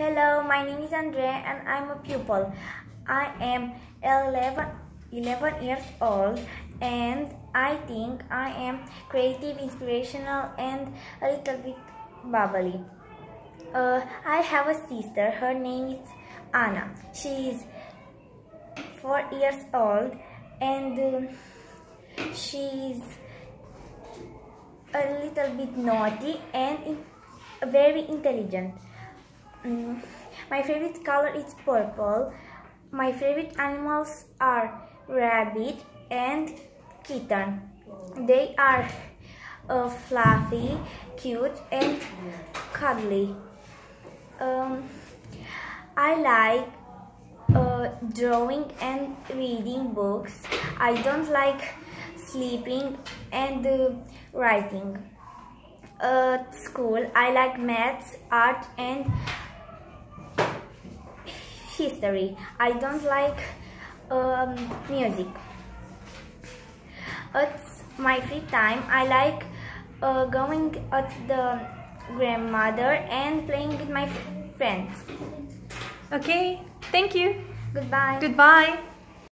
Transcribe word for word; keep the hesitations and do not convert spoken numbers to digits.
Hello, my name is Andre and I'm a pupil. I am eleven, eleven years old and I think I am creative, inspirational and a little bit bubbly. Uh, I have a sister, her name is Anna. She is four years old and uh, she's a little bit naughty and very intelligent. Mm, my favorite color is purple. My favorite animals are rabbit and kitten. They are uh, fluffy, cute and cuddly. Um, I like uh, drawing and reading books. I don't like sleeping and uh, writing. At school, I like maths, art and history. I don't like um, music. At my free time, I like uh, going at the grandmother and playing with my friends. Okay, thank you. Goodbye. Goodbye.